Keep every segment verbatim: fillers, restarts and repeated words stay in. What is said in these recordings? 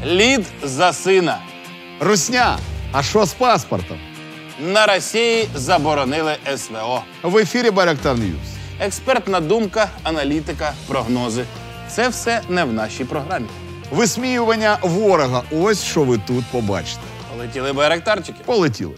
Лід за сина. Русня, а що з паспортом? На Росії заборонили ес ве о. В ефірі Байрактар Ньюс. Експертна думка, аналітика, прогнози. Це все не в нашій програмі. Висміювання ворога. Ось що ви тут побачите. Полетіли байрактарчики. Полетіли.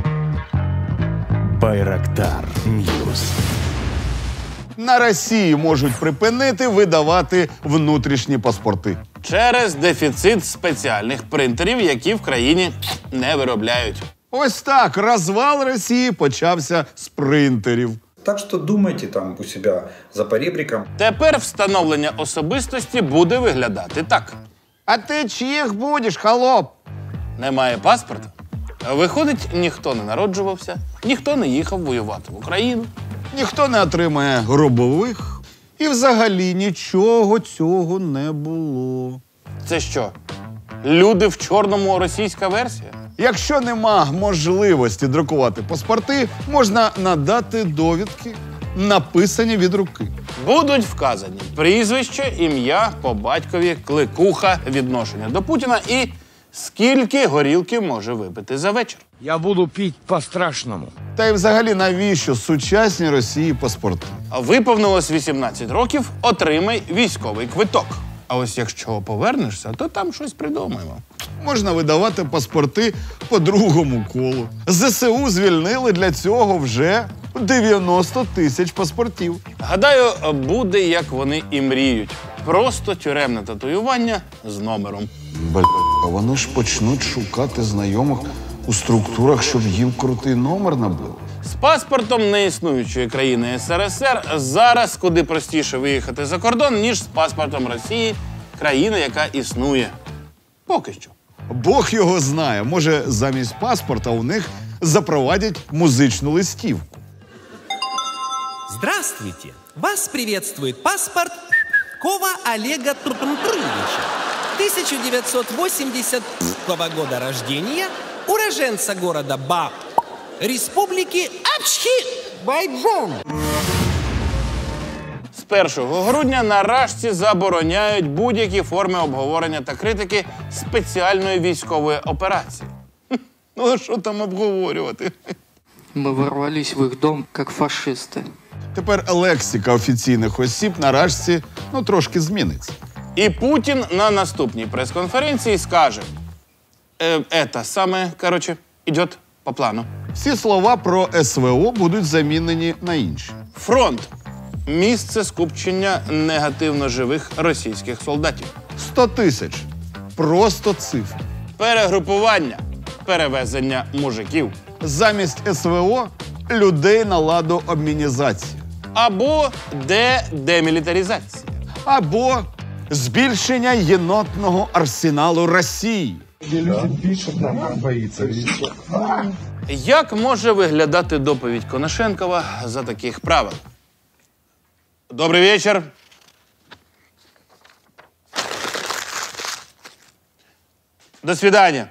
Байрактар Ньюс. На Росії можуть припинити видавати внутрішні паспорти. Через дефіцит спеціальних принтерів, які в країні не виробляють. Ось так, розвал Росії почався з принтерів. Так что думайте там у себя за поребриком. Тепер встановлення особистості буде виглядати так. А ти чиїх будеш, холоп? Немає паспорта. Виходить, ніхто не народжувався, ніхто не їхав воювати в Україну. Ніхто не отримає гробових. І взагалі нічого цього не було. Це що? Люди в чорному російська версія? Якщо нема можливості друкувати паспорти, можна надати довідки, написані від руки. Будуть вказані прізвище, ім'я, по батькові, кликуха, відношення до Путіна і скільки горілки може випити за вечір. Я буду пить по-страшному. Та й взагалі навіщо сучасній Росії паспорти? Виповнилось вісімнадцять років, отримай військовий квиток. А ось якщо повернешся, то там щось придумаємо. Можна видавати паспорти по другому колу. зе ес у звільнили для цього вже дев'яносто тисяч паспортів. Гадаю, буде, як вони і мріють. Просто тюремне татуювання з номером. Бля, вони ж почнуть шукати знайомих у структурах, щоб їм крутий номер набили. З паспортом неіснуючої країни ес ер ес ер зараз куди простіше виїхати за кордон, ніж з паспортом Росії, країни, яка існує. Поки що. Бог його знає. Може, замість паспорта у них запровадять музичну листівку. Здравствуйте! Вас приветствует паспорт Кова Олега Туртунтуровича. тысяча девятьсот восемьдесят первого года рождения, уроженца города Ба, Республики Ачхи-Байджон. З першого грудня на Рашці забороняють будь-які форми обговорення та критики спеціальної військової операції. Ну, а що там обговорювати? Мы ворвались в их дом, как фашисты. Тепер лексика офіційних осіб на Рашці, ну, трошки зміниться. І Путін на наступній прес-конференції скаже: е, «Это саме, короче, идет по плану». Всі слова про ес ве о будуть замінені на інші. Фронт – місце скупчення негативно живих російських солдатів. сто тисяч. Просто цифри. Перегрупування – перевезення мужиків. Замість ес ве о – людей на ладу обмінізації. Або де-демілітаризація. Або збільшення єнотного арсеналу Росії. Як може виглядати доповідь Конашенкова за таких правил? Добрий вечір. До свидання.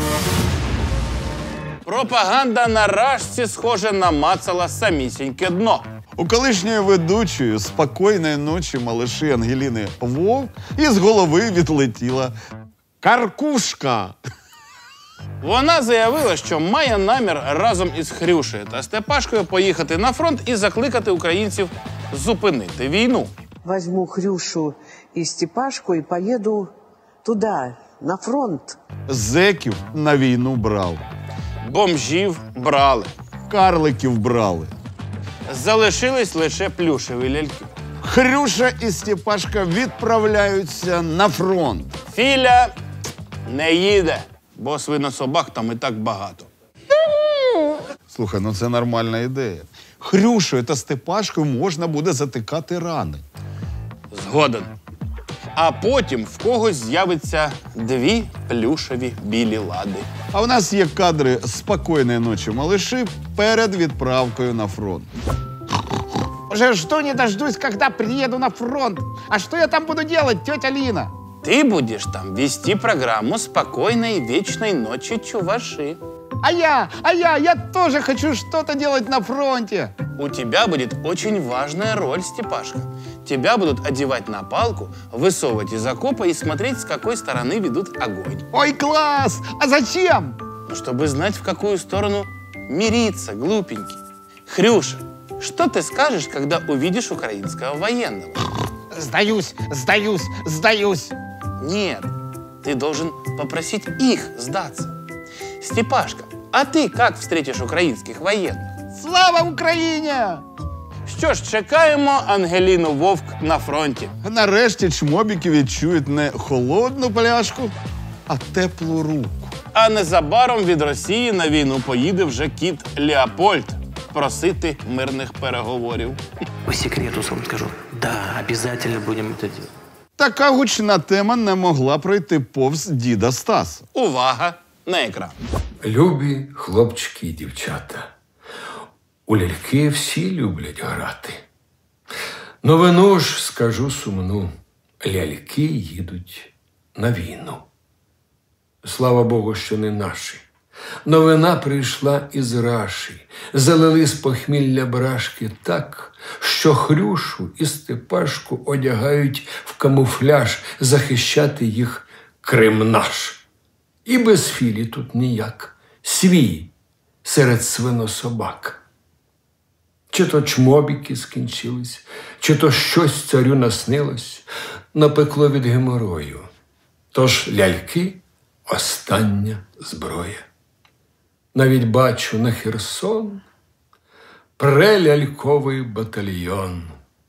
Пропаганда на Рашці, схоже, намацала самісіньке дно. У колишньої ведучої «Спокійної ночі, малиші» Ангеліни Вовк із голови відлетіла каркушка. Вона заявила, що має намір разом із Хрюшею та Степашкою поїхати на фронт і закликати українців зупинити війну. Возьму Хрюшу і Степашку і поїду туди, на фронт. Зеків на війну брали. Бомжів брали. Карликів брали. Залишились лише плюшеві ляльки. Хрюша і Степашка відправляються на фронт. Філя не їде, бо свинособак там і так багато. Слухай, ну це нормальна ідея. Хрюшою та Степашкою можна буде затикати рани. Згоден. А потім в когось з'явиться дві плюшеві білі лади. А в нас є кадри «Спокійної ночі, малиші» перед відправкою на фронт. Уже жду не дождусь, когда приеду на фронт. А что я там буду делать, тетя Лина? Ты будешь там вести программу «Спокойной вечной ночи, чуваши». А я, а я, я тоже хочу что-то делать на фронте. У тебя будет очень важная роль, Степашка. тебя будут одевать на палку, высовывать из окопа и смотреть, с какой стороны ведут огонь. Ой, класс! А зачем? Ну, чтобы знать, в какую сторону мириться, глупенький. Хрюша, что ты скажешь, когда увидишь украинского военного? Сдаюсь, сдаюсь, сдаюсь. Нет, ты должен попросить их сдаться. Степашка, а ты как встретишь українських воєнних? Слава Україні! Що ж, чекаємо Ангеліну Вовк на фронті. Нарешті чмобіки відчують не холодну пляшку, а теплу руку. А незабаром від Росії на війну поїде вже кіт Леопольд просити мирних переговорів. По секрету вам скажу. Да, обязательно будем это делать. Така гучна тема не могла пройти повз діда Стаса. Увага на екран. Любі хлопчики і дівчата. У ляльки всі люблять грати. Новину ж скажу сумну. Ляльки їдуть на війну. Слава Богу, що не наші. Новина прийшла із Раші. Залили з похмілля брашки так, що Хрюшу і Степашку одягають в камуфляж, захищати їх Крим наш. І без Філі тут ніяк. Свій серед свинособак. Чи то чмобіки скінчились, чи то щось царю наснилось, напекло від геморою. Тож ляльки – остання зброя. Навіть бачу на Херсон преляльковий батальйон.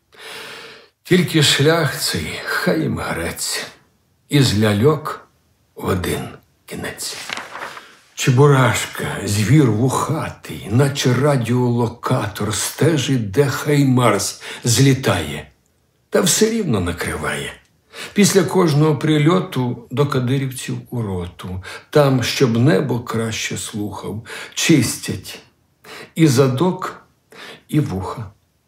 Тільки шлях цей хай їм греться, із ляльок в один кінець. Чебурашка, звір вухатий, наче радіолокатор, стежить, де Хаймарс злітає, та все рівно накриває. Після кожного прильоту до кадирівців у роту, там, щоб небо краще слухав, чистять і задок, і вуха.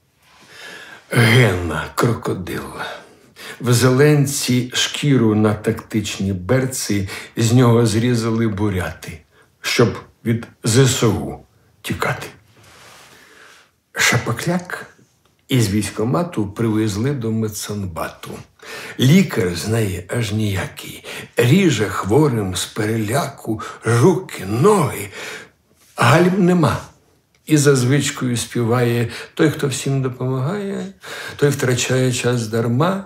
Гена крокодил. В зеленці шкіру на тактичні берці з нього зрізали буряти, щоб від ЗСУ тікати. Шапокляк із військкомату привезли до медсанбату. Лікар з неї аж ніякий. Ріже хворим з переляку руки, ноги. Гальм нема. І за звичкою співає: той, хто всім допомагає, той втрачає час дарма.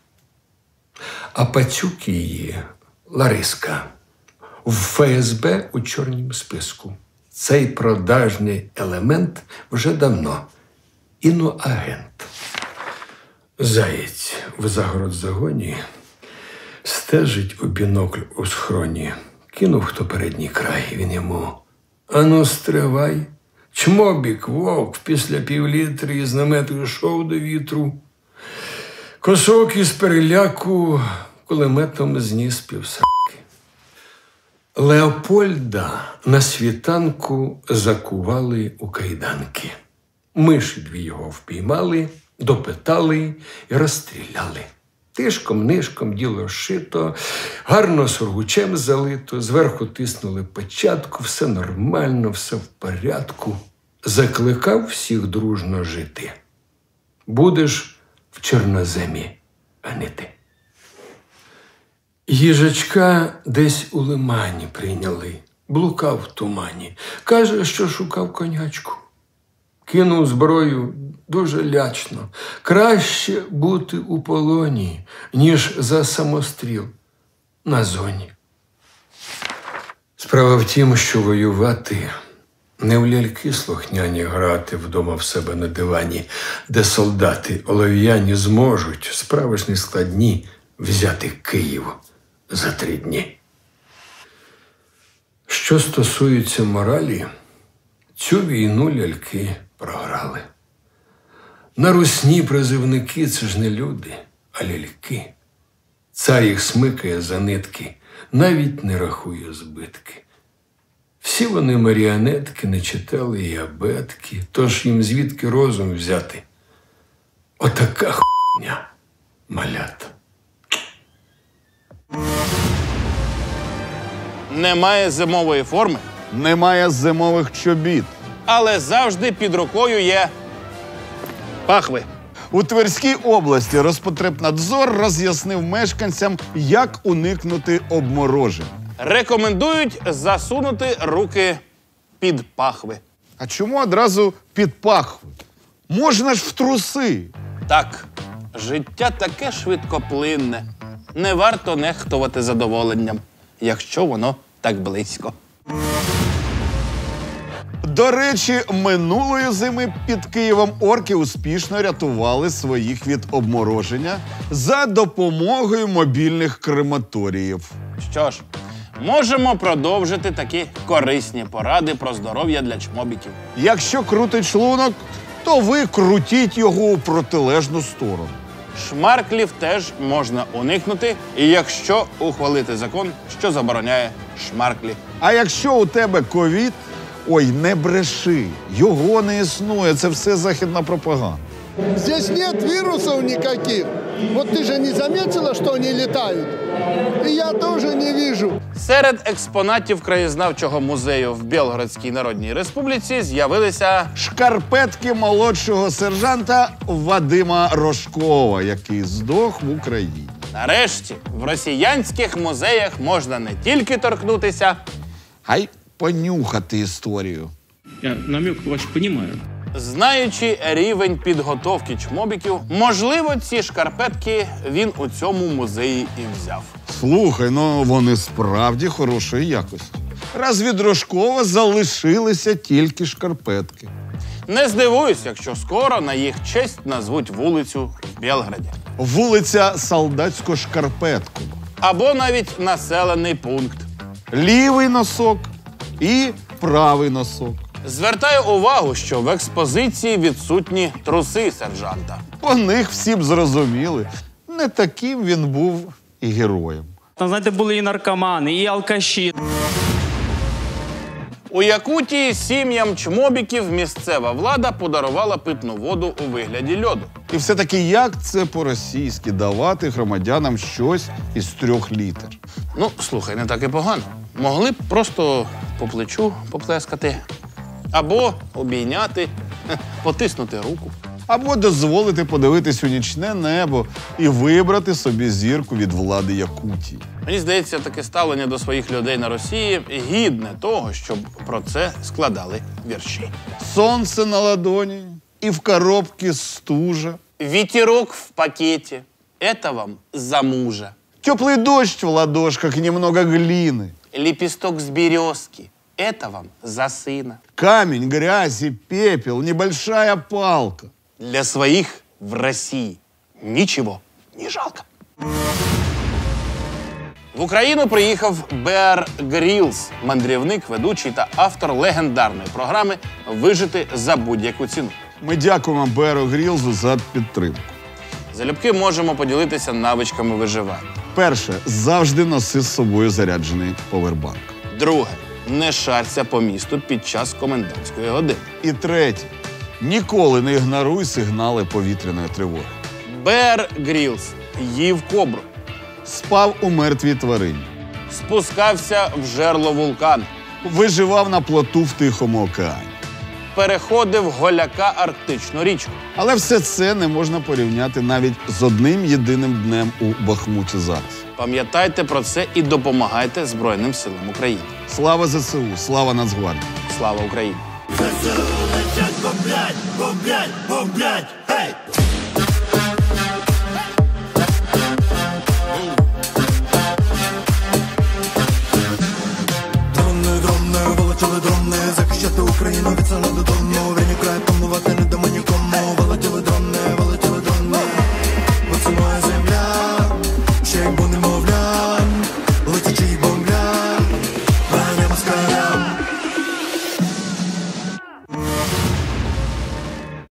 А пацюк її, Лариска, в ФСБ у чорнім списку. Цей продажний елемент вже давно іноагент. Заєць в загородзагоні стежить у бінокль у схроні. Кинув хто передній край, він йому: ану, стривай, чмобік, вовк, після півлітри із намету йшов до вітру. Косок із переляку кулеметом зніс півсраки. Леопольда на світанку закували у кайданки. Миші дві його впіймали, допитали і розстріляли. Тишком-нишком діло шито, гарно сургучем залито, зверху тиснули печатку, все нормально, все в порядку. Закликав всіх дружно жити. Будеш в чорноземі гнити. Їжачка десь у лимані прийняли, блукав в тумані. Каже, що шукав конячку. Кинув зброю дуже лячно. Краще бути у полоні, ніж за самостріл на зоні. Справа в тім, що воювати не в ляльки слухняні грати вдома в себе на дивані, де солдати олов'яні зможуть, справи ж не складні, взяти Київ за три дні. Що стосується моралі, цю війну ляльки програли. На русні призивники – це ж не люди, а ляльки. Цар їх смикає за нитки, навіть не рахує збитки. Всі вони маріонетки, не читали і абетки, тож їм звідки розум взяти? Отака хуйня, малята. Немає зимової форми, Немає зимових чобіт. але завжди під рукою є пахви. У Тверській області Розпотребнадзор роз'яснив мешканцям, як уникнути обморожень. Рекомендують засунути руки під пахви. А чому одразу під пахви? Можна ж в труси. Так, життя таке швидкоплинне. Не варто нехтувати задоволенням, якщо воно так близько. До речі, минулої зими під Києвом орки успішно рятували своїх від обмороження за допомогою мобільних крематоріїв. Що ж, можемо продовжити такі корисні поради про здоров'я для чмобіків. Якщо крутить шлунок, то ви крутіть його у протилежну сторону. Шмарклів теж можна уникнути, і якщо ухвалити закон, що забороняє шмарклі. А якщо у тебе ковід, ой, не бреши, його не існує, це все західна пропаганда. Здесь нет вирусов никаких. Вот ты же не заметила, что они летают? И я тоже не вижу. Серед експонатів краєзнавчого музею в Білгородській Народній Республіці з'явилися шкарпетки молодшого сержанта Вадима Рожкова, який здох в Україні. Нарешті в росіянських музеях можна не тільки торкнутися, а й понюхати історію. Я намек ваш понимаю. Знаючи рівень підготовки чмобіків, можливо, ці шкарпетки він у цьому музеї і взяв. Слухай, ну вони справді хорошої якості. Раз від Рожкова залишилися тільки шкарпетки. Не здивуюсь, якщо скоро на їх честь назвуть вулицю в Білграді. Вулиця Солдатсько-Шкарпетку. Або навіть населений пункт. Лівий носок і правий носок. Звертаю увагу, що в експозиції відсутні труси сержанта. По них всі б зрозуміли. Не таким він був і героєм. Там, знаєте, були і наркомани, і алкаші. У Якутії сім'ям чмобіків місцева влада подарувала питну воду у вигляді льоду. І все-таки як це по-російськи давати громадянам щось із трьох літр? Ну, слухай, не так і погано. Могли б просто по плечу поплескати. Або обійняти, потиснути руку. Або дозволити подивитись у нічне небо і вибрати собі зірку від влади Якутії. Мені здається, таке ставлення до своїх людей на Росії гідне того, щоб про це складали вірші. Сонце на ладоні і в коробці стужа. Вітерок в пакеті. Это вам за мужа. Теплый дождь в ладошках и немного глины. Лепесток с березки. Это вам за сына. Камень, грязь и пепел, небольшая палка. Для своих в России ничего не жалко. В Україну приїхав Беар Грілс, мандрівник, ведучий та автор легендарної програми «Вижити за будь-яку ціну». Ми дякуємо Беару Грілсу за підтримку. Залюбки можемо поділитися навичками виживання. Перше, завжди носи з собою заряджений повербанк. Друге, не шарся по місту під час комендантської години. І третє, ніколи не ігноруй сигнали повітряної тривоги. Беар Грілс їв кобру. Спав у мертвій тварині. Спускався в жерло вулкану. Виживав на плоту в Тихому океані. Переходив голяка Арктичну річку. Але все це не можна порівняти навіть з одним єдиним днем у Бахмуті зараз. Пам'ятайте про це і допомагайте Збройним силам України. Слава ЗСУ, слава Нацгвардії. Слава Україні! ЗСУ летять бомблять, бомблять, бомблять, гей! Дрони, дрони, вилетіли дрони, захищати Україну від села додому. Війні край панувати не дамо нікому. Вилетіли дрони, вилетіли дрони, бо це моя земля, ще й бо немовля, летячий бомбля, на небо скаля.